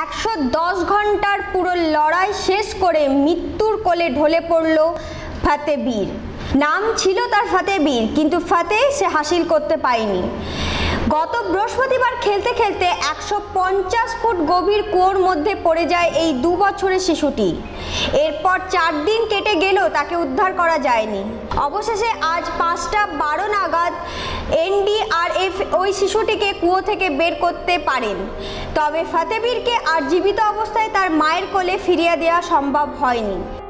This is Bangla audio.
110 ঘন্টার পুরো লড়াই শেষ করে মৃত্যুর কোলে ঢলে পড়ল ফতেবীর। নাম ছিল তার ফতেবীর, কিন্তু ফতেহ সে হাসিল করতে পারেনি। গত বৃহস্পতিবার খেলতে খেলতে 150 ফুট গভীর কুয়োর মধ্যে পড়ে যায় এই 2 বছরের শিশুটি। এরপর 4 দিন কেটে গেলেও তাকে উদ্ধার করা যায়নি। অবশেষে আজ 5:12 নাগাদ এনডিআরএফ ওই শিশুটিকে কুয়ো থেকে বের করতে পারেন। তবে ফতেবীরকে আর জীবিত অবস্থায় তার মায়ের কোলে ফিরিয়ে দেওয়া সম্ভব হয়নি।